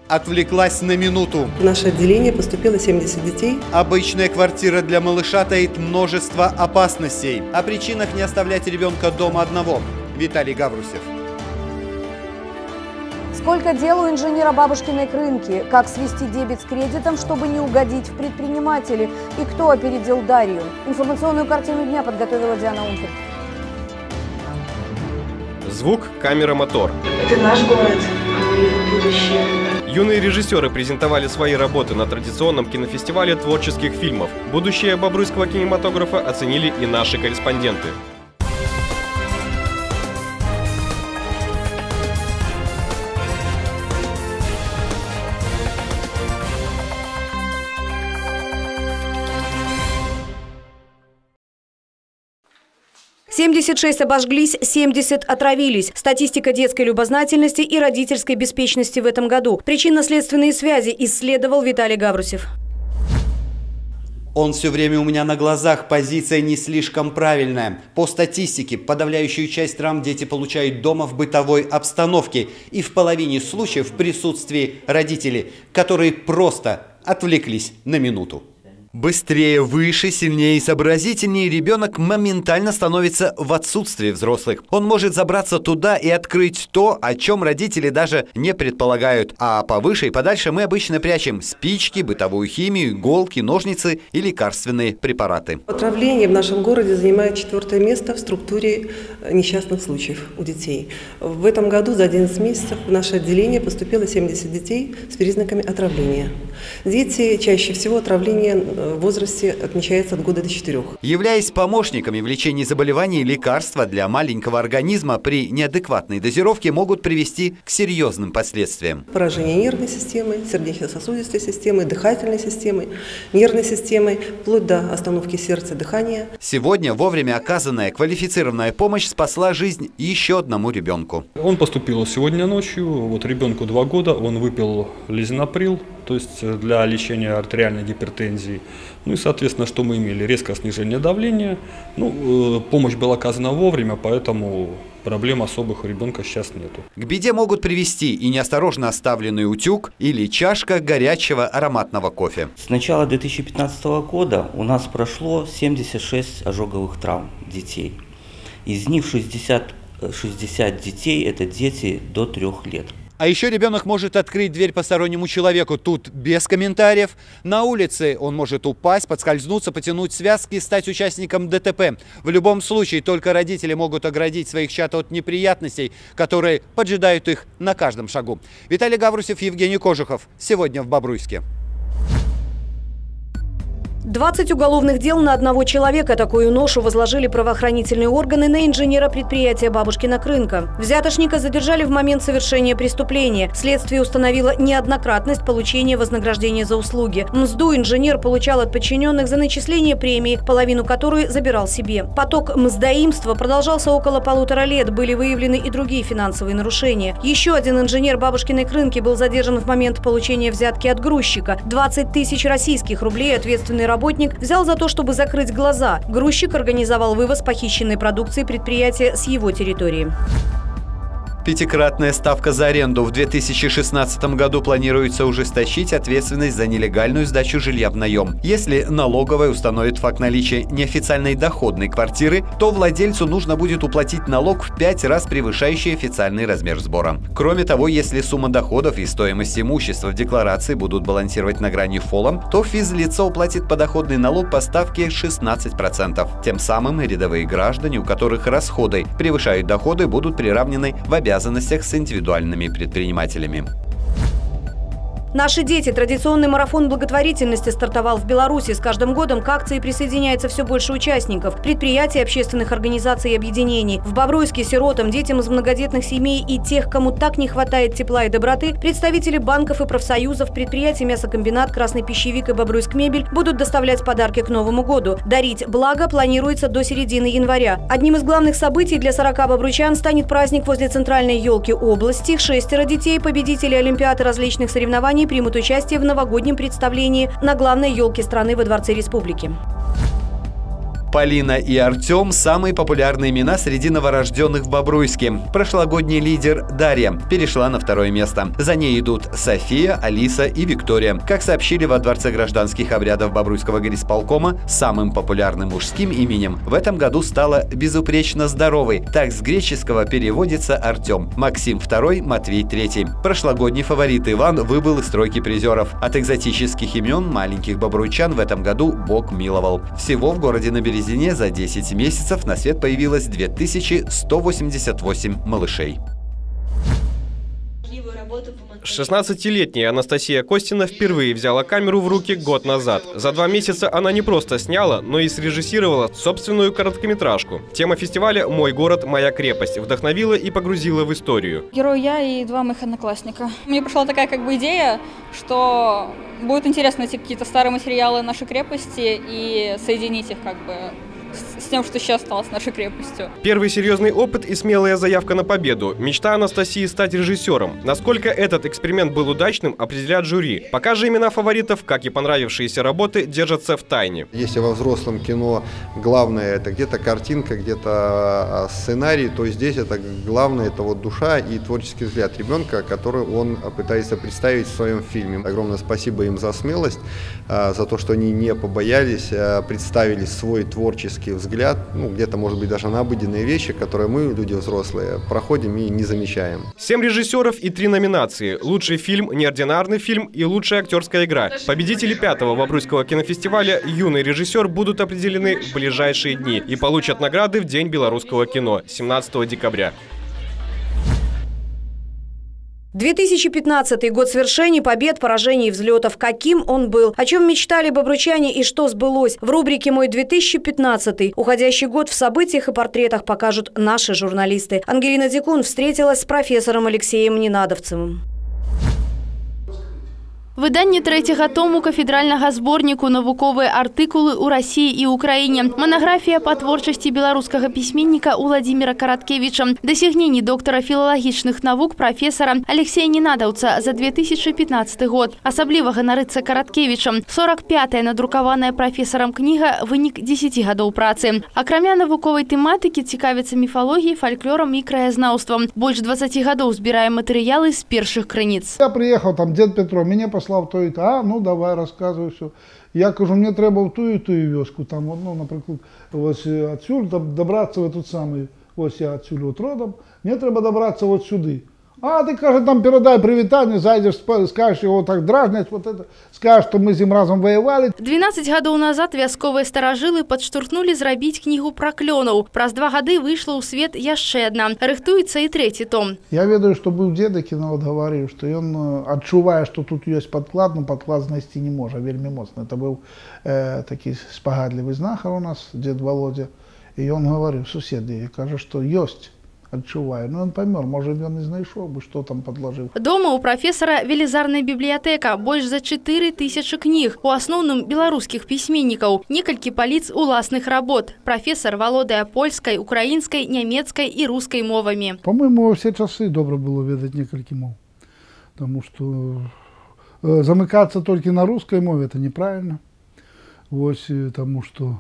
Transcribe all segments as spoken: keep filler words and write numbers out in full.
отвлеклась на минуту. В наше отделение поступило семьдесят детей. Обычная квартира для малыша таит множество опасностей. О причинах не оставлять ребенка дома одного. Виталий Гаврусев. Сколько дел у инженера бабушкиной Крынки? Как свести дебет с кредитом, чтобы не угодить в предприниматели? И кто опередил Дарью? Информационную картину дня подготовила Диана Унфельд. Звук, камера, мотор. Это наш город, его будущее. Юные режиссеры презентовали свои работы на традиционном кинофестивале творческих фильмов. Будущее бобруйского кинематографа оценили и наши корреспонденты. семьдесят шесть обожглись, семьдесят отравились. Статистика детской любознательности и родительской беспечности в этом году. Причинно-следственные связи исследовал Виталий Гаврусев. Он все время у меня на глазах, позиция не слишком правильная. По статистике, подавляющую часть травм дети получают дома в бытовой обстановке и в половине случаев в присутствии родителей, которые просто отвлеклись на минуту. Быстрее, выше, сильнее и сообразительнее ребенок моментально становится в отсутствии взрослых. Он может забраться туда и открыть то, о чем родители даже не предполагают. А повыше и подальше мы обычно прячем спички, бытовую химию, иголки, ножницы и лекарственные препараты. Отравление в нашем городе занимает четвертое место в структуре несчастных случаев у детей. В этом году за одиннадцать месяцев в наше отделение поступило семьдесят детей с признаками отравления. Дети чаще всего отравление в возрасте отмечается от года до четырех. Являясь помощниками в лечении заболеваний, лекарства для маленького организма при неадекватной дозировке могут привести к серьезным последствиям. Поражение нервной системы, сердечно-сосудистой системы, дыхательной системы, нервной системы, вплоть до остановки сердца, дыхания. Сегодня вовремя оказанная квалифицированная помощь спасла жизнь еще одному ребенку. Он поступил сегодня ночью, вот ребенку два года, он выпил лизинаприл, то есть для лечения артериальной гипертензии. Ну и, соответственно, что мы имели? Резкое снижение давления. Ну, помощь была оказана вовремя, поэтому проблем особых у ребенка сейчас нету. К беде могут привести и неосторожно оставленный утюг или чашка горячего ароматного кофе. С начала две тысячи пятнадцатого года у нас прошло семьдесят шесть ожоговых травм детей. Из них шестьдесят, шестьдесят детей – это дети до трёх лет. А еще ребенок может открыть дверь постороннему человеку. Тут без комментариев. На улице он может упасть, подскользнуться, потянуть связки, стать участником ДТП. В любом случае, только родители могут оградить своих чад от неприятностей, которые поджидают их на каждом шагу. Виталий Гаврусев, Евгений Кожухов. Сегодня в Бобруйске. двадцать уголовных дел на одного человека. Такую ношу возложили правоохранительные органы на инженера предприятия «Бабушкина Крынка». Взятошника задержали в момент совершения преступления. Следствие установило неоднократность получения вознаграждения за услуги. Мзду инженер получал от подчиненных за начисление премии, половину которой забирал себе. Поток мздоимства продолжался около полутора лет. Были выявлены и другие финансовые нарушения. Еще один инженер «Бабушкиной Крынки» был задержан в момент получения взятки от грузчика. двадцать тысяч российских рублей ответственный работник Работник взял за то, чтобы закрыть глаза. Грузчик организовал вывоз похищенной продукции предприятия с его территории. Пятикратная ставка за аренду. В две тысячи шестнадцатом году планируется ужесточить ответственность за нелегальную сдачу жилья в наем. Если налоговая установит факт наличия неофициальной доходной квартиры, то владельцу нужно будет уплатить налог в пять раз превышающий официальный размер сбора. Кроме того, если сумма доходов и стоимость имущества в декларации будут балансировать на грани фола, то физлицо уплатит подоходный налог по ставке шестнадцать процентов. Тем самым рядовые граждане, у которых расходы превышают доходы, будут приравнены в обязанностях с индивидуальными предпринимателями. Наши дети. Традиционный марафон благотворительности стартовал в Беларуси. С каждым годом к акции присоединяется все больше участников, предприятий, общественных организаций и объединений. В Бобруйске сиротам, детям из многодетных семей и тех, кому так не хватает тепла и доброты, представители банков и профсоюзов, предприятий «Мясокомбинат», «Красный пищевик» и «Бобруйскмебель» будут доставлять подарки к Новому году. Дарить благо планируется до середины января. Одним из главных событий для сорока бобруйчан станет праздник возле центральной елки области. Шестеро детей, победители олимпиад и различных соревнований, примут участие в новогоднем представлении на главной елке страны во Дворце Республики. Полина и Артем – самые популярные имена среди новорожденных в Бобруйске. Прошлогодний лидер Дарья перешла на второе место. За ней идут София, Алиса и Виктория. Как сообщили во Дворце гражданских обрядов Бобруйского горисполкома, самым популярным мужским именем в этом году стала «Безупречно здоровый». Так с греческого переводится Артем. Максим второй, Матвей третий. Прошлогодний фаворит Иван выбыл из тройки призеров. От экзотических имен маленьких бобруйчан в этом году Бог миловал. Всего в городе на Березине за десять месяцев на свет появилось две тысячи сто восемьдесят восемь малышей. шестнадцатилетняя Анастасия Костина впервые взяла камеру в руки год назад. За два месяца она не просто сняла, но и срежиссировала собственную короткометражку. Тема фестиваля «Мой город, моя крепость» вдохновила и погрузила в историю. Герой я и два моих одноклассника. Мне пришла такая как бы идея, что будет интересно найти какие-то старые материалы нашей крепости и соединить их как бы с тем, что сейчас стало с нашей крепостью. Первый серьезный опыт и смелая заявка на победу. Мечта Анастасии стать режиссером. Насколько этот эксперимент был удачным, определяет жюри. Пока же имена фаворитов, как и понравившиеся работы, держатся в тайне. Если во взрослом кино главное это где-то картинка, где-то сценарий, то здесь это главное это вот душа и творческий взгляд ребенка, который он пытается представить в своем фильме. Огромное спасибо им за смелость, за то, что они не побоялись, представили свой творческий взгляд, ну, где-то, может быть, даже на обыденные вещи, которые мы, люди взрослые, проходим и не замечаем. Семь режиссеров и три номинации. Лучший фильм, неординарный фильм и лучшая актерская игра. Победители пятого Бобруйского кинофестиваля «Юный режиссер» будут определены в ближайшие дни и получат награды в День белорусского кино семнадцатого декабря. две тысячи пятнадцатый год свершений, побед, поражений и взлетов. Каким он был? О чем мечтали бобруйчане и что сбылось? В рубрике «Мой две тысячи пятнадцатый» уходящий год в событиях и портретах покажут наши журналисты. Ангелина Дикун встретилась с профессором Алексеем Ненадовцевым. Выданне трэцяга тому кафедральнага зборніку навуковыя артыкулы ў Расіі і ўкраіне. Манаграфія па творчасці беларускага пісьменніка Уладзіміра Караткевіча. Дасягненні доктара філалагічных навук професора Алексея Ненадаўца за две тысячи пятнадцатый год. Асабліва ганарыцца Караткевічам. сорок пятая надрукаваная професорам кніга вынік дзесяці гадоў працы. Акрамя навуковай тэматыкі цікавіцца міфалогіяй, фальклорам і краязнаўствам. Больш двадцати гадоў збірае матэрыялы з першых крыніц. Я приехал, там дед Петро, меня послал в то и то, а, ну давай, рассказывай все. Я кажу, мне треба в ту и ту вёску, там, ну, например, вот отсюда добраться в этот самый, вот я отсюда вот родом, мне треба добраться вот сюда. А ты, каже, там передай привитание, зайдешь, скажешь его так дразнить, вот это, скажешь, что мы с ним разом воевали. двенадцать гадоў назад вясковыя старажылы падштурхнулі зрабіць кнігу пра клёнаў. Праз два гады выйшла ў свет яшчэ адна. Рыхтуецца і трэці том. Я ведаю, что был деда киновод говорил, что он, отчувая, что тут есть подклад, но подклад знайсці не может, вельми моцно. Это был э, такой спагадливый знахар у нас, дед Володя. И он говорил, суседи, каже, что есть. Отчуваю. Ну, он помер, может, он не знайшов бы, что там подложил. Дома у профессора велізарная библиотека, больш за четыре тысячи книг, у асноўным беларускіх пісьменнікаў, некалькі паліц уласных работ. Профессор валодае польскай, украинской, немецкой и русской мовами. По-моему, во все часы добро было ведать некалькі мов. Потому что э, замыкаться только на русской мове это неправильно. Вот, потому что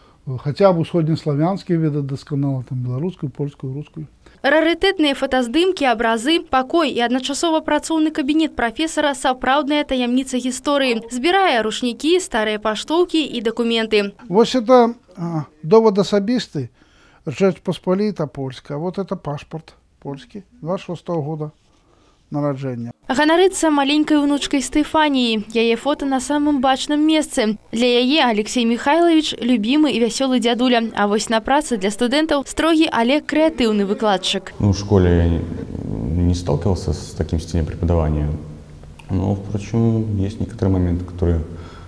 хотя бы усходнеславянские ведать досконало, там белорусскую, польскую, русскую. Рарытэтныя фотаздымкі, абразы, пакой і адначасова працоўны кабінет прафесара сапраўдная таямніца гісторыі. Збірае ручнікі, старыя паштоўкі і дакументы. Вот это а, довод асабісты, Rzecz Pospolita Польска. Вот это пашпорт польский, двадцать шестого года нараджэння. Ганарыцца маленькай унучкай Стефаніі. Яе фото на самым бачным месцы. Для яе Алексей Михайлович любімы і вясёлы дзядуля. А вось на працы для студэнтаў строгі, але крэатыўны выкладчык. Ну, в школе я не сталкивался с таким стилем преподавания. Но, впрочем, есть некоторые моменты, которые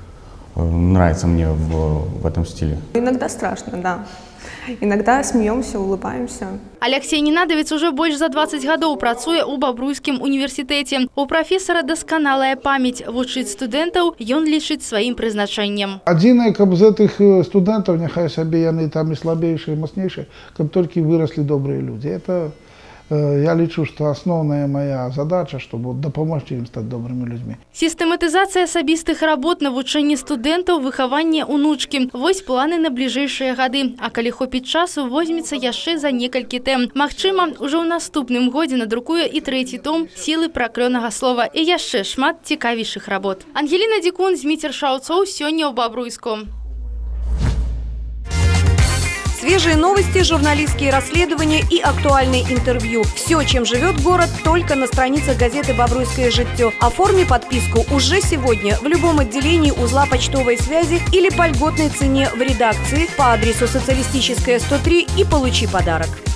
нравятся мне в, в этом стиле. Иногда страшно, да. Иногда смеемся, улыбаемся. Алексей Ненадовец уже больше за двадцать гадоў працуе ў Бобруйскім універсітэце. У профессора досканалая памяць. Вучыць студэнтаў ён лічыць сваім прызначэннем. Адзінае, каб з гэтых студэнтаў, няхай сабе яны там і слабейшыя, і мацнейшыя, каб толькі выраслі добрыя людзі. Это я лічу, что основная моя задача, чтобы допомогти им стать добрыми людьми. Сістэматызацыя асабістых работ, навучэнне студэнтаў, выхаванне унучкі. Вось планы на бліжэйшыя гады. А калі хопіць часу, возьмецца яшчэ за некалькі тэм. Магчыма, ужо ў наступным годзе надрукуе і трэці том «Сілы праклёнага слова» і яшчэ шмат цікавейшых работ. Ангеліна Дикун, Зміцер Шаўцоў, сёння ў Бабруйску. Свежие новости, журналистские расследования и актуальные интервью. Все, чем живет город, только на страницах газеты «Бобруйское життё». Оформи подписку уже сегодня в любом отделении узла почтовой связи или по льготной цене в редакции по адресу Социалистическая, сто три и получи подарок.